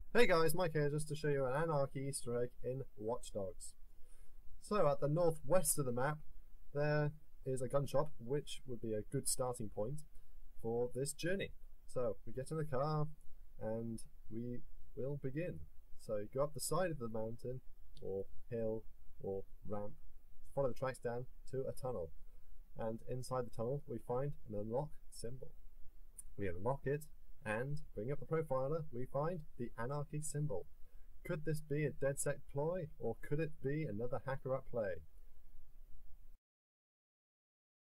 Hey guys, Mike here just to show you an Anarky Easter egg in Watch Dogs. So at the northwest of the map there is a gun shop, which would be a good starting point for this journey. So we get in the car and we will begin. So you go up the side of the mountain or hill or ramp, follow the tracks down to a tunnel, and inside the tunnel we find an unlock symbol. We unlock it and bring up the profiler, we find the Anarky symbol. Could this be a DedSec ploy, or could it be another hacker at play?